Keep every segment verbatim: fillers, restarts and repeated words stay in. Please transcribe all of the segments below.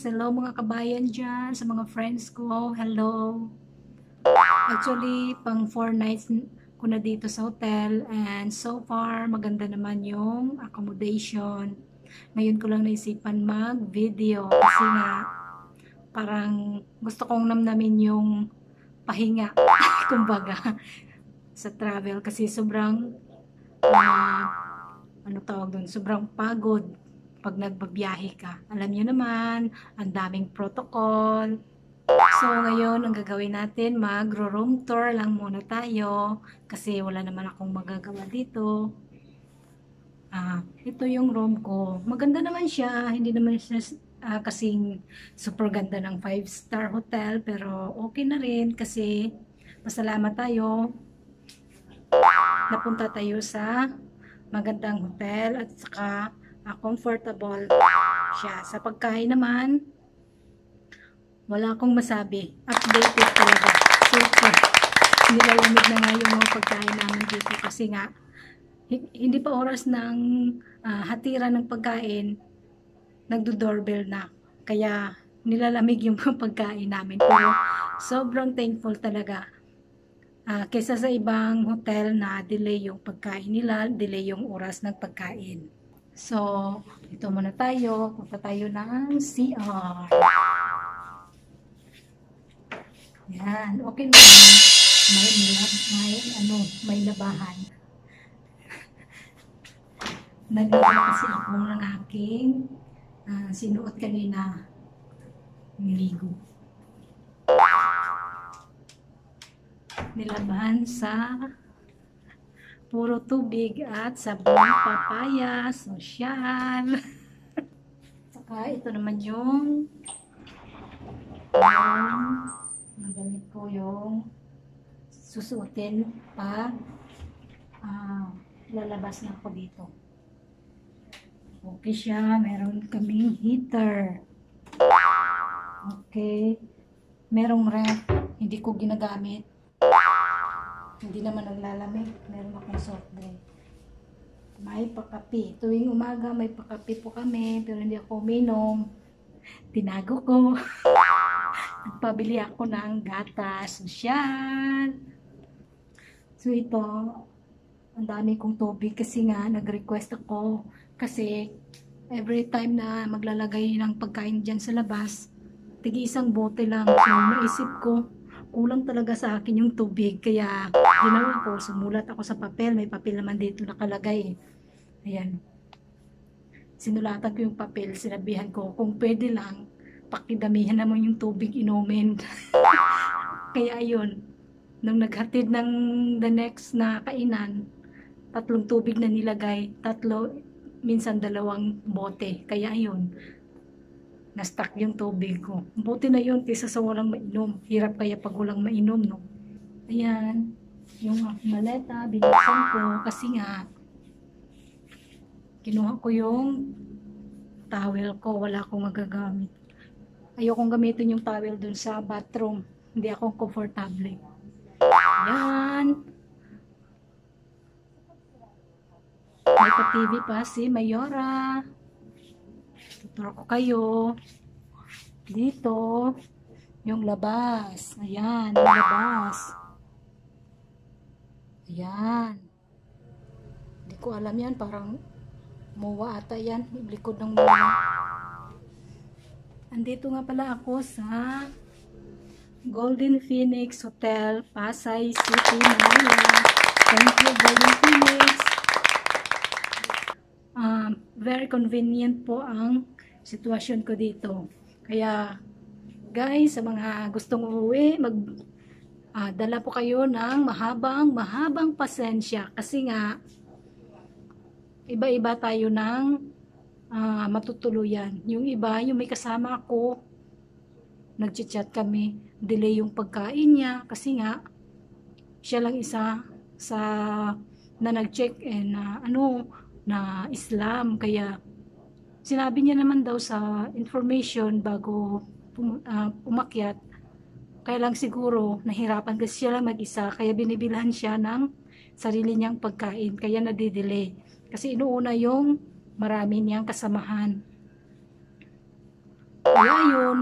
Hello mga kabayan dyan, sa mga friends ko. Hello. Actually, pang four nights ko na dito sa hotel and so far, maganda naman yung accommodation. Ngayon ko lang naisipan mag-video kasi nga parang gusto kong namnamin yung pahinga, kumbaga, sa travel kasi sobrang uh, ano tawag doon, sobrang pagod pag nagbabiyahe ka. Alam niyo naman, ang daming protocol. So, ngayon, ang gagawin natin, mag-room tour lang muna tayo kasi wala naman akong magagawa dito. Ah, ito yung room ko. Maganda naman siya, hindi naman siya uh, kasing super ganda ng five star hotel, pero okay na rin kasi pasalamat tayo. Napunta tayo sa magandang hotel at saka uh, comfortable siya. Sa pagkain naman, wala akong masabi. Updated talaga. Super. Nilalamig na nga yung mga pagkain namin dito kasi nga, hindi pa oras ng uh, hatira ng pagkain, nagdo-doorbell na. Kaya nilalamig yung mga pagkain namin. Pero sobrang thankful talaga. Uh, kaysa sa ibang hotel na delay yung pagkain nila, delay yung oras ng pagkain. So, ito muna tayo. Punta tayo ng C R. Yan, okay na. May, may, may, ano, may labahan. Naglaba kasi ako ng aking uh, sinuot kanina. Niligo. Nilaban sa puro tubig at sabon papaya, sosyal. Saka ito naman yung yung magamit ko yung susuotin pa uh, lalabas na ako dito. Okay siya, meron kaming heater. Okay. Merong ref, hindi ko ginagamit. Hindi naman naglalamig. Meron akong soft drink. May pakapi. Tuwing umaga may pakapi po kami, pero hindi ako uminom. Tinago ko. Nagpabili ako ng gatas. Sosyal. So ito, ang dami kong tubig kasi nga nag-request ako kasi every time na maglalagay ng pagkain dyan sa labas, tigi isang bote lang. So naisip ko, kulang talaga sa akin yung tubig. Kaya ginawa ko, sumulat ako sa papel. May papel naman dito nakalagay. Ayan. Sinulatan ko yung papel. Sinabihan ko, kung pwede lang, pakidamihan naman yung tubig inumin. Kaya ayun, nung naghatid ng the next na kainan, tatlong tubig na nilagay, tatlo, minsan dalawang bote. Kaya ayun, na-stuck yung tubig ko. Buti na yun kaysa sa walang mainom. Hirap kaya pag walang mainom, no? Ayan, yung maleta, binuksan ko kasi nga, kinuha ko yung towel ko, wala akong magagamit. Ayokong gamitin yung towel dun sa bathroom. Hindi ako komportable. Ayan. May pa-T V pa si Mayora. Tuturo ko kayo. Dito, yung labas. Ayan, yung labas. Ayan. Hindi ko alam yan. Parang muwa ata yan. Likod ng muwa. Andito nga pala ako sa Golden Phoenix Hotel, Pasay City, Manila. Thank you, Golden Phoenix. Um, very convenient po ang sitwasyon ko dito. Kaya, guys, sa mga gustong uuwi, mag, uh, dala po kayo ng mahabang, mahabang pasensya. Kasi nga, iba-iba tayo ng uh, matutuluyan. Yung iba, yung may kasama ako, nag-chat kami, delay yung pagkain niya kasi nga siya lang isa sa na nag-check in na uh, ano na Islam, kaya sinabi niya naman daw sa information bago pum, uh, umakyat, kaya lang siguro nahirapan kasi siya lang mag-isa, kaya binibilhan siya ng sarili niyang pagkain, kaya nadidelay kasi inuuna yung marami niyang kasamahan. Kaya yun,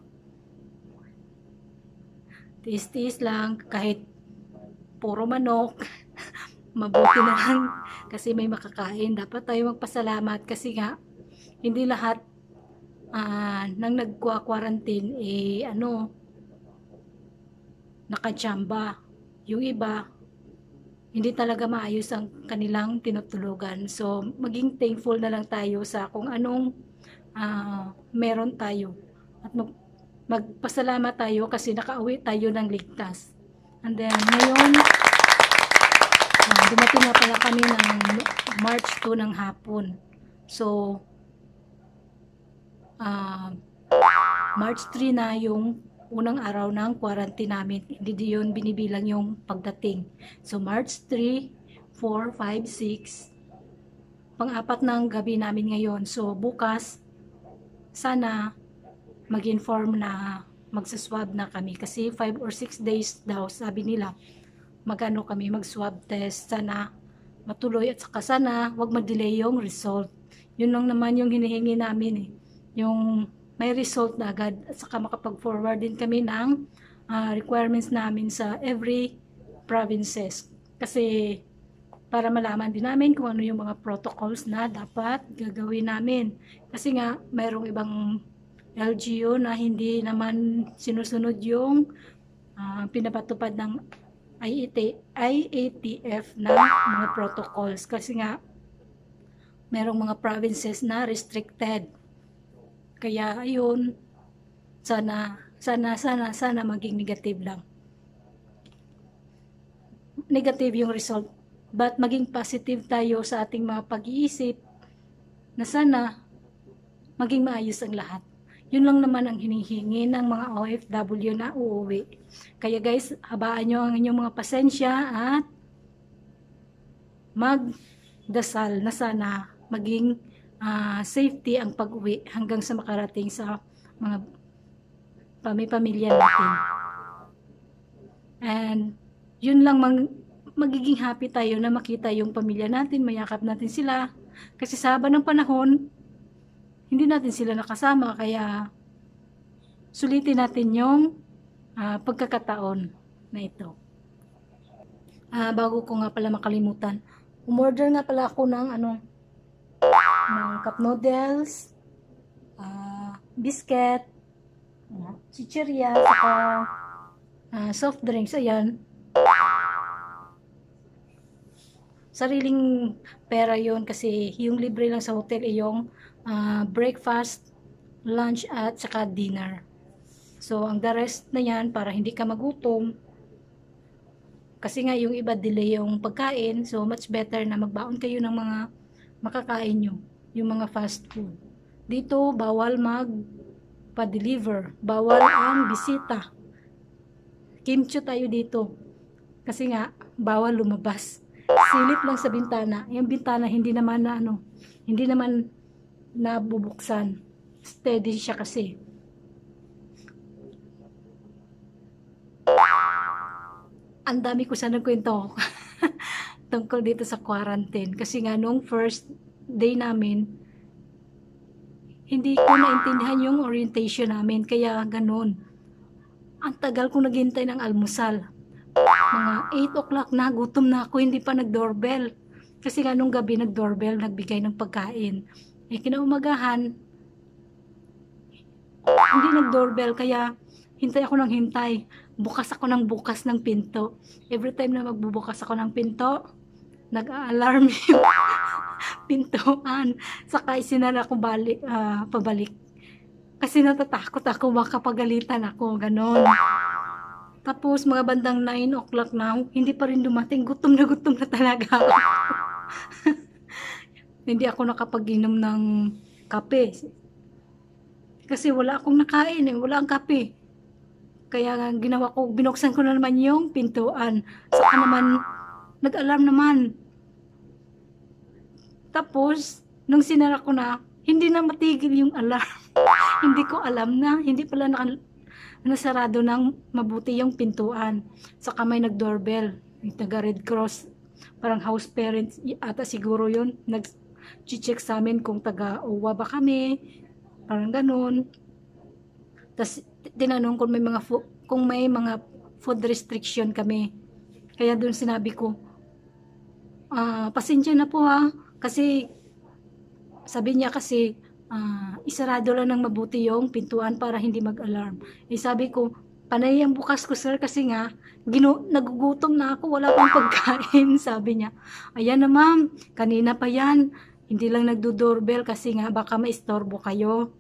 tiis-tiis lang kahit puro manok. Mabuti na lang kasi may makakain. Dapat tayo magpasalamat kasi nga hindi lahat ah, nang nagkwa-quarantine eh ano, nakachamba. Yung iba hindi talaga maayos ang kanilang tinutulugan. So, maging thankful na lang tayo sa kung anong ah, meron tayo. At mag, magpasalamat tayo kasi nakauwi tayo ng ligtas. And then, ngayon, ah, dumating na pala kami ng March two ng hapon. So, ah, March three na yung unang araw ng quarantine namin. Hindi yun binibilang yung pagdating. So, March three, four, five, six, pang-apat ng gabi namin ngayon. So, bukas, sana mag-inform na magsaswab na kami. Kasi five or six days daw, sabi nila, magano kami mag-swab test. Sana matuloy at saka sana wag mag-delay yung result. Yun lang naman yung hinihingi namin eh. Yung may result na agad at saka makapag-forward din kami ng uh, requirements namin sa every provinces. Kasi para malaman din namin kung ano yung mga protocols na dapat gagawin namin. Kasi nga mayroong ibang L G U na hindi naman sinusunod yung uh, pinapatupad ng I A T F na mga protocols. Kasi nga mayroong mga provinces na restricted. Kaya ayun, sana, sana, sana, sana maging negative lang. Negative yung result. But maging positive tayo sa ating mga pag-iisip na sana maging maayos ang lahat. Yun lang naman ang hinihingi ng mga O F W na uuwi. Kaya guys, habaan nyo ang inyong mga pasensya at magdasal na sana maging Uh, safety ang pag-uwi hanggang sa makarating sa mga pamilya natin. And yun lang mang, magiging happy tayo na makita yung pamilya natin, mayakap natin sila. Kasi sa haba ng panahon, hindi natin sila nakasama, kaya sulitin natin yung uh, pagkakataon na ito. Uh, bago ko nga pala makalimutan, umorder nga pala ako ng ano, ng cup noodles, uh, biscuit, uh, chichirya, saka uh, soft drinks. Ayan. Sariling pera yon kasi yung libre lang sa hotel ay yung uh, breakfast, lunch at saka dinner. So, ang the rest na yan para hindi ka magutom. Kasi nga yung iba delay yung pagkain. So, much better na magbaon kayo ng mga makakain nyo. Yung mga fast food. Dito, bawal magpa-deliver. Bawal ang bisita. Kimchi tayo dito. Kasi nga, bawal lumabas. Silip lang sa bintana. Yung bintana, hindi naman na ano, hindi naman nabubuksan. Steady siya kasi. Ang dami ko sana kwento tungkol dito sa quarantine. Kasi nga, nung first day namin, hindi ko naintindihan yung orientation namin, kaya ganun. Ang tagal kong naghintay ng almusal. Mga eight o'clock na, gutom na ako, hindi pa nag-doorbell. Kasi nga nung gabi nag-doorbell, nagbigay ng pagkain. Eh kinaumagahan, hindi nag-doorbell, kaya hintay ako ng hintay. Bukas ako ng bukas ng pinto. Every time na magbubukas ako ng pinto, nag-a-alarm yung pintuan. Saka isinara ko balik, uh, pabalik. Kasi natatakot ako, baka pagalitan ako, ganon. Tapos mga bandang nine o'clock na, hindi pa rin dumating. Gutom na gutom na talaga ako. Hindi ako nakapag-inom ng kape. Kasi wala akong nakain eh, wala ang kape. Kaya ginawa ko, binuksan ko na naman yung pintuan. Saka naman, nag-alarm naman. Tapos, nung sinara ko na, hindi na matigil yung alarm. Hindi ko alam na, hindi pala na, nasarado ng mabuti yung pintuan. Saka may nag-doorbell. Yung taga Red Cross, parang house parents, ata siguro yun. Nag-check sa amin kung taga-uwa ba kami. Parang ganun. Tas tinanong kung may mga fu- kung may mga food restriction kami. Kaya doon sinabi ko, ah, pasensya na po ha, kasi sabi niya kasi ah, isarado lang ng mabuti yung pintuan para hindi mag-alarm. Eh sabi ko, panay ang bukas ko sir kasi nga ginu nagugutom na ako, wala pang pagkain. Sabi niya, ayan na ma'am, kanina pa yan, hindi lang nagdo-doorbell kasi nga baka maistorbo kayo.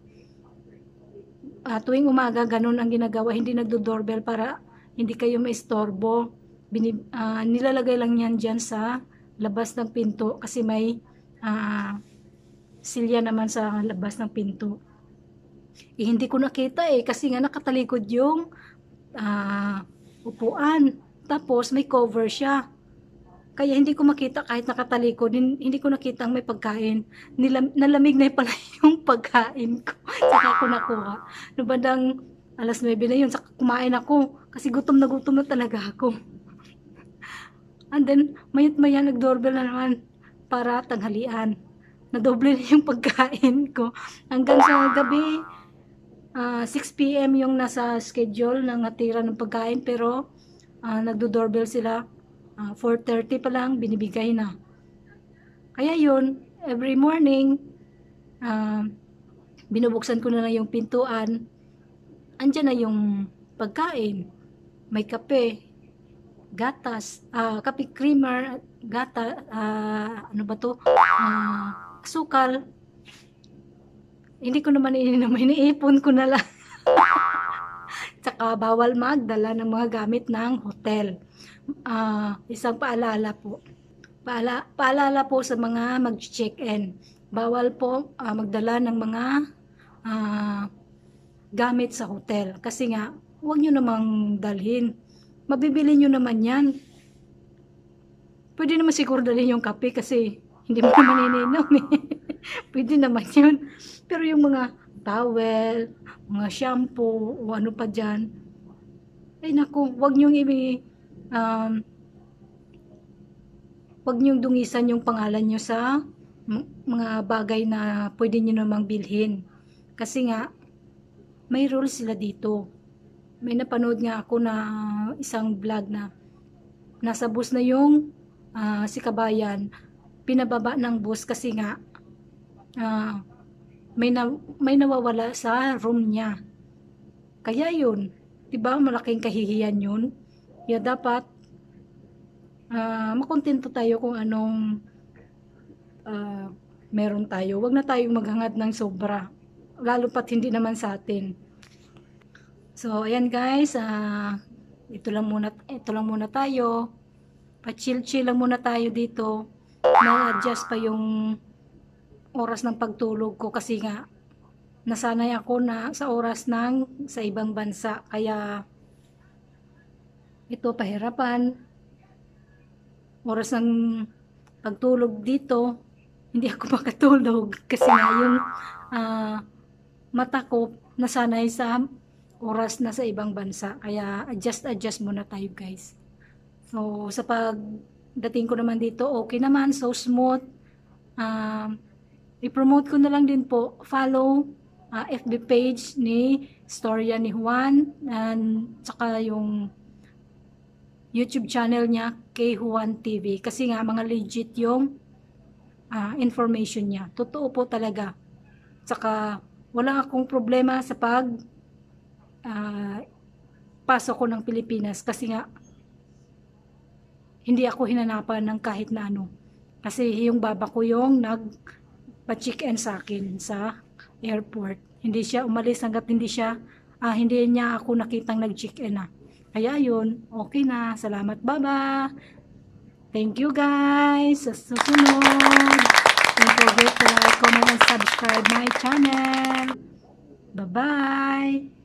Ah, tuwing umaga ganun ang ginagawa, hindi nagdo-doorbell para hindi kayo maistorbo. Binib, ah, nilalagay lang yan dyan sa labas ng pinto kasi may ah, silya naman sa labas ng pinto. Eh, hindi ko nakita eh kasi nga nakatalikod yung ah, upuan. Tapos may cover siya. Kaya hindi ko makita kahit nakatalikod, hin- hindi ko nakita ang may pagkain. Nilam, nalamig na pala yung pagkain ko. Saka ko nakuha. No bandang alas nuwebe na yun, saka kumain ako. Kasi gutom na gutom na talaga ako. And then, mayat maya nag-doorbell na naman para tanghalian. Nadoble na yung pagkain ko. Hanggang sa gabi, ah, six p m yung nasa schedule ng natira ng pagkain. Pero, ah, nagdo-doorbell sila. Ah, four thirty pa lang, binibigay na. Kaya yun, every morning, ah, binubuksan ko na lang yung pintuan. Andyan na yung pagkain. May kape, gatas, ah, kape creamer, gata, ah, ano ba to? Ah, asukal. Hindi ko naman ininom, iniipon ko na lang. Tsaka bawal magdala ng mga gamit ng hotel. Ah, isang paalala po. Paala, paalala po sa mga mag-check-in. Bawal po ah, magdala ng mga ah, gamit sa hotel. Kasi nga, huwag nyo namang dalhin. Mabibili nyo naman yan. Pwede naman siguro dalhin yung kape kasi hindi mo naman ininom eh. Pwede naman yun. Pero yung mga towel, mga shampoo, o ano pa dyan, ay naku, huwag nyo i- um, huwag nyo dungisan yung pangalan nyo sa m- mga bagay na pwede nyo namang bilhin. Kasi nga, may rules sila dito. May napanood nga ako na isang vlog na nasa bus na yung ah, si Kabayan, pinababa ng bus kasi nga ah, may, na, may nawawala sa room niya. Kaya yun, diba malaking kahihiyan yun? Kaya dapat ah, makontento tayo kung anong ah, meron tayo. Huwag na tayong maghangad ng sobra. Lalo pat hindi naman sa atin. So, ayan guys, ah, ito lang muna, ito lang muna tayo. Pa-chill-chill lang muna tayo dito. Na-adjust pa yung oras ng pagtulog ko kasi nga nasanay ako na sa oras ng sa ibang bansa. Kaya ito pahirapan. Oras ng pagtulog dito, hindi ako makatulog kasi nga yung ah, mata ko nasanay sa oras na sa ibang bansa. Kaya adjust adjust muna tayo guys. So sa pagdating ko naman dito, okay naman, so smooth. Um, i-promote ko na lang din po, follow uh, F B page ni Storya ni Juan and saka yung YouTube channel niya kay Juan T V kasi nga mga legit yung uh, information niya. Totoo po talaga. Saka wala akong problema sa pag Uh, pasok ko ng Pilipinas kasi nga hindi ako hinanapan ng kahit na ano kasi yung baba ko yung nagpa-check-in sa akin sa airport. Hindi siya umalis hanggat hindi siya uh, hindi niya ako nakitang nag-check-in na. Kaya yun, okay na. Salamat baba. Thank you guys. Sa susunod, don't forget to like, comment and subscribe my channel. Bye bye.